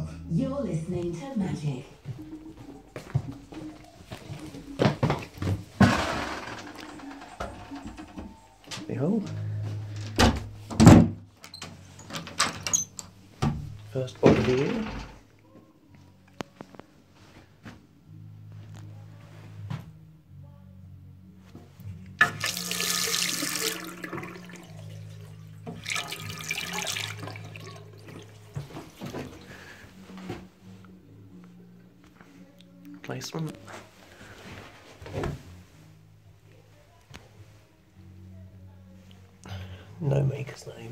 You're listening to Magic. Behold. First bot of the year. Placement. No maker's name.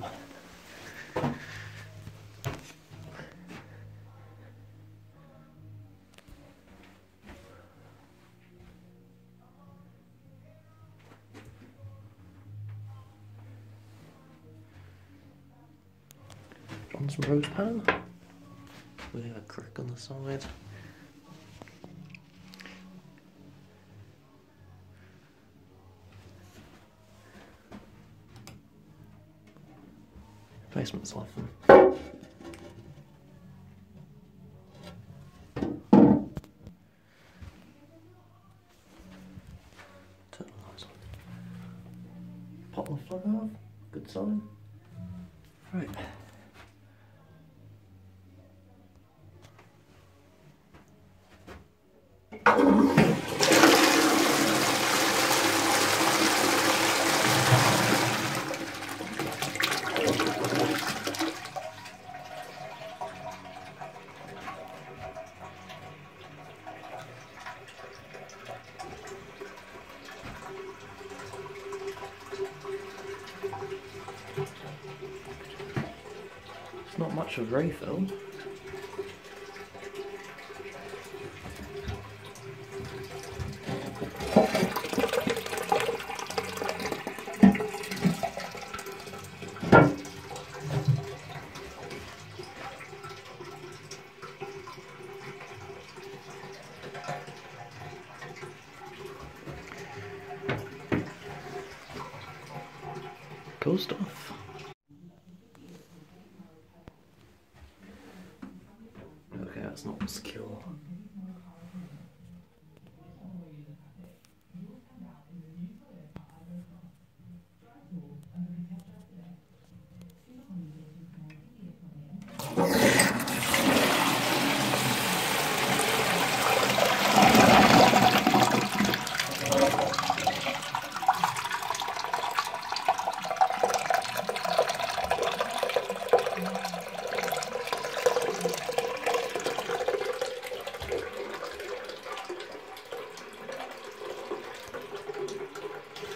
Johnson rose pan with a crack on the side. Placement siphon. Turn the lights on. Pop the plug off. Good sign. Right. It's not much of refill. Cool stuff.